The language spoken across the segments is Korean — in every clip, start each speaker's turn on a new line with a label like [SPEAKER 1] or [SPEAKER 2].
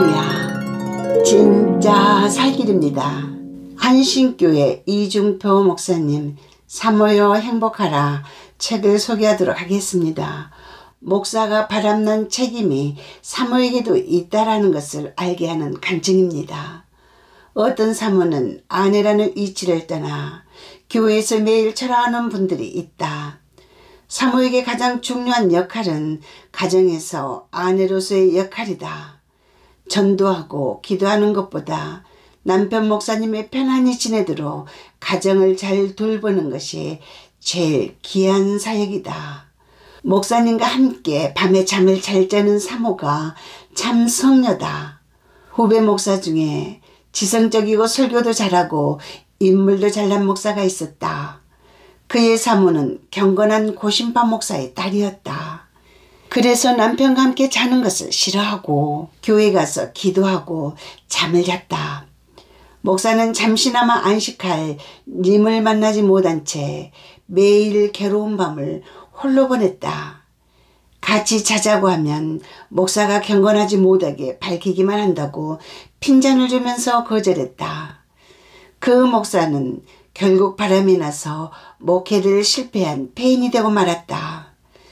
[SPEAKER 1] 할렐루야. 진짜 살길입니다. 한신교회 이중표 목사님 사모여 행복하라 책을 소개하도록 하겠습니다. 목사가 바람난 책임이 사모에게도 있다라는 것을 알게 하는 간증입니다. 어떤 사모는 아내라는 위치를 떠나 교회에서 매일 절하하는 분들이 있다. 사모에게 가장 중요한 역할은 가정에서 아내로서의 역할이다. 전도하고 기도하는 것보다 남편 목사님의 편안히 지내도록 가정을 잘 돌보는 것이 제일 귀한 사역이다. 목사님과 함께 밤에 잠을 잘 자는 사모가 참 성녀다. 후배 목사 중에 지성적이고 설교도 잘하고 인물도 잘난 목사가 있었다. 그의 사모는 경건한 고신파 목사의 딸이었다. 그래서 남편과 함께 자는 것을 싫어하고 교회 가서 기도하고 잠을 잤다. 목사는 잠시나마 안식할 님을 만나지 못한 채 매일 괴로운 밤을 홀로 보냈다. 같이 자자고 하면 목사가 경건하지 못하게 밝히기만 한다고 핀잔을 주면서 거절했다. 그 목사는 결국 바람이 나서 목회를 실패한 폐인이 되고 말았다.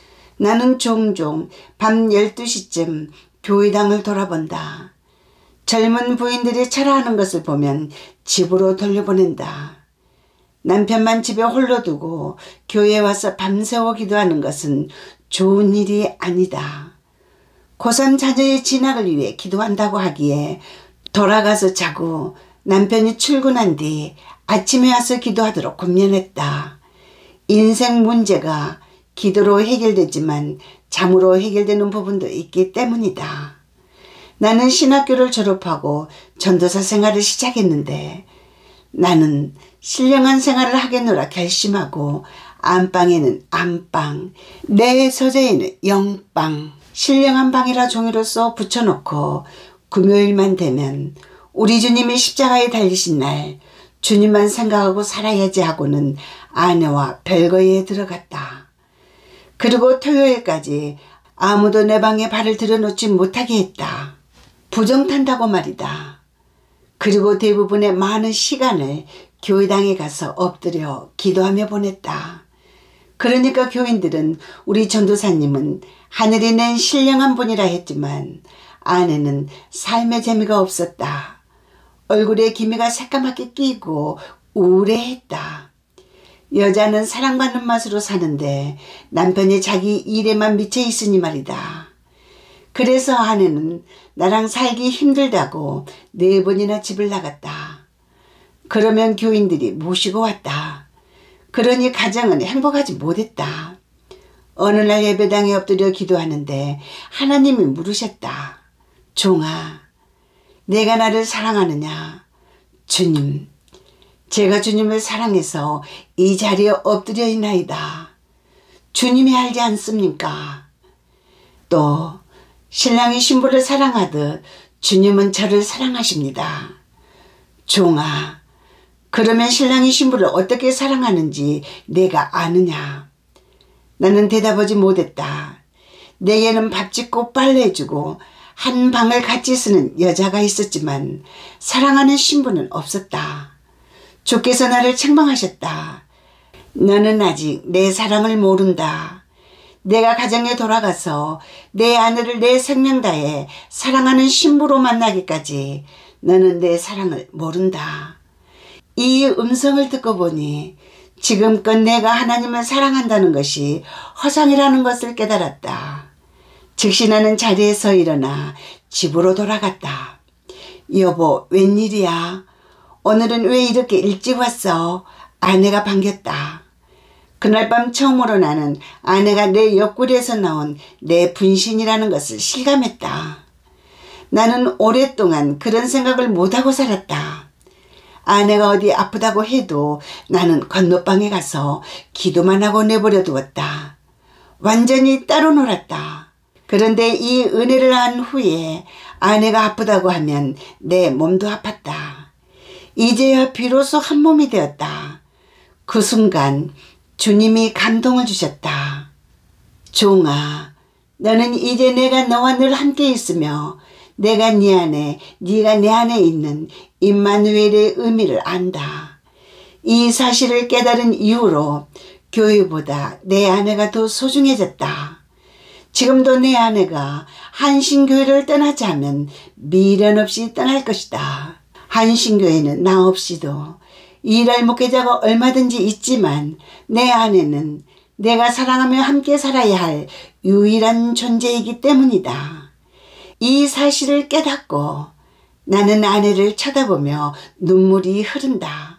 [SPEAKER 1] 나는 종종 밤 12시쯤 교회당을 돌아본다. 젊은 부인들이 철화하는 것을 보면 집으로 돌려보낸다. 남편만 집에 홀로 두고 교회에 와서 밤새워 기도하는 것은 좋은 일이 아니다. 고3 자녀의 진학을 위해 기도한다고 하기에 돌아가서 자고 남편이 출근한 뒤 아침에 와서 기도하도록 권면했다. 인생 문제가 기도로 해결되지만 잠으로 해결되는 부분도 있기 때문이다. 나는 신학교를 졸업하고 전도사 생활을 시작했는데 나는 신령한 생활을 하겠노라 결심하고 안방에는 안방, 내 서재에는 영방, 신령한 방이라 종이로 써 붙여놓고 금요일만 되면 우리 주님이 십자가에 달리신 날 주님만 생각하고 살아야지 하고는 아내와 별거에 들어갔다. 그리고 토요일까지 아무도 내 방에 발을 들여놓지 못하게 했다. 부정탄다고 말이다. 그리고 대부분의 많은 시간을 교회당에 가서 엎드려 기도하며 보냈다. 그러니까 교인들은 우리 전도사님은 하늘이 낸 신령한 분이라 했지만 아내는 삶의 재미가 없었다. 얼굴에 기미가 새까맣게 끼고 우울해했다. 여자는 사랑받는 맛으로 사는데 남편이 자기 일에만 미쳐 있으니 말이다. 그래서 아내는 나랑 살기 힘들다고 4번이나 집을 나갔다. 그러면 교인들이 모시고 왔다. 그러니 가정은 행복하지 못했다. 어느 날 예배당에 엎드려 기도하는데 하나님이 물으셨다. 종아, 내가 나를 사랑하느냐? 주님, 제가 주님을 사랑해서 이 자리에 엎드려 있나이다. 주님이 알지 않습니까? 또 신랑이 신부를 사랑하듯 주님은 저를 사랑하십니다. 종아, 그러면 신랑이 신부를 어떻게 사랑하는지 내가 아느냐? 나는 대답하지 못했다. 내게는 밥 짓고 빨래해주고 한 방을 같이 쓰는 여자가 있었지만 사랑하는 신부는 없었다. 주께서 나를 책망하셨다. 너는 아직 내 사랑을 모른다. 내가 가정에 돌아가서 내 아내를 내 생명 다해 사랑하는 신부로 만나기까지 너는 내 사랑을 모른다. 이 음성을 듣고 보니 지금껏 내가 하나님을 사랑한다는 것이 허상이라는 것을 깨달았다. 즉시 나는 자리에서 일어나 집으로 돌아갔다. 여보, 웬일이야? 오늘은 왜 이렇게 일찍 왔어? 아내가 반겼다. 그날 밤 처음으로 나는 아내가 내 옆구리에서 나온 내 분신이라는 것을 실감했다. 나는 오랫동안 그런 생각을 못하고 살았다. 아내가 어디 아프다고 해도 나는 건너방에 가서 기도만 하고 내버려 두었다. 완전히 따로 놀았다. 그런데 이 은혜를 한 후에 아내가 아프다고 하면 내 몸도 아팠다. 이제야 비로소 한 몸이 되었다. 그 순간 주님이 감동을 주셨다. 종아, 너는 이제 내가 너와 늘 함께 있으며 내가 네 안에, 네가 내 안에 있는 임마누엘의 의미를 안다. 이 사실을 깨달은 이후로 교회보다 내 아내가 더 소중해졌다. 지금도 내 아내가 한신교회를 떠나지 않으면 미련 없이 떠날 것이다. 한신교회는 나 없이도 일할 목회자가 얼마든지 있지만 내 아내는 내가 사랑하며 함께 살아야 할 유일한 존재이기 때문이다. 이 사실을 깨닫고 나는 아내를 쳐다보며 눈물이 흐른다.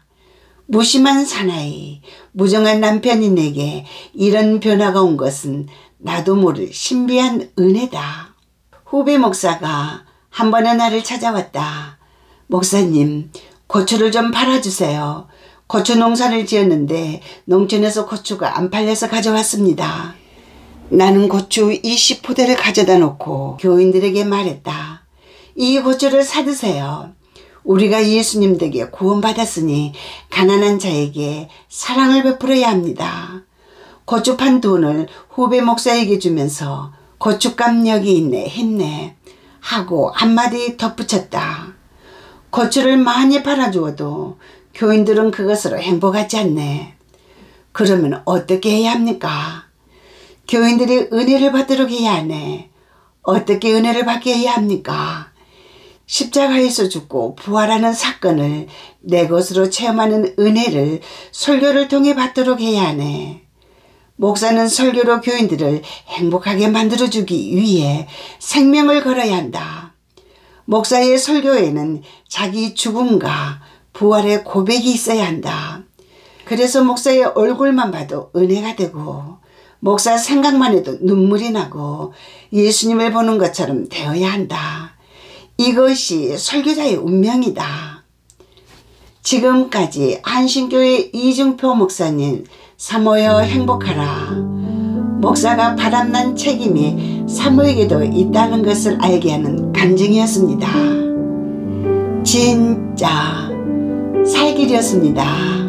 [SPEAKER 1] 무심한 사나이, 무정한 남편이 내게 이런 변화가 온 것은 나도 모를 신비한 은혜다. 후배 목사가 한 번은 나를 찾아왔다. 목사님, 고추를 좀 팔아주세요. 고추 농사를 지었는데 농촌에서 고추가 안 팔려서 가져왔습니다. 나는 고추 20포대를 가져다 놓고 교인들에게 말했다. 이 고추를 사드세요. 우리가 예수님 댁에 구원받았으니 가난한 자에게 사랑을 베풀어야 합니다. 고추 판 돈을 후배 목사에게 주면서 고춧값 여기 있네 했네 하고 한마디 덧붙였다. 고추를 많이 팔아주어도 교인들은 그것으로 행복하지 않네. 그러면 어떻게 해야 합니까? 교인들이 은혜를 받도록 해야 하네. 어떻게 은혜를 받게 해야 합니까? 십자가에서 죽고 부활하는 사건을 내 것으로 체험하는 은혜를 설교를 통해 받도록 해야 하네. 목사는 설교로 교인들을 행복하게 만들어주기 위해 생명을 걸어야 한다. 목사의 설교에는 자기 죽음과 부활의 고백이 있어야 한다. 그래서 목사의 얼굴만 봐도 은혜가 되고 목사 생각만 해도 눈물이 나고 예수님을 보는 것처럼 되어야 한다. 이것이 설교자의 운명이다. 지금까지 한신교회 이중표 목사님 사모여 행복하라. 목사가 바람난 책임이 사모에게도 있다는 것을 알게 하는 간증이었습니다. 진짜 살 길이었습니다.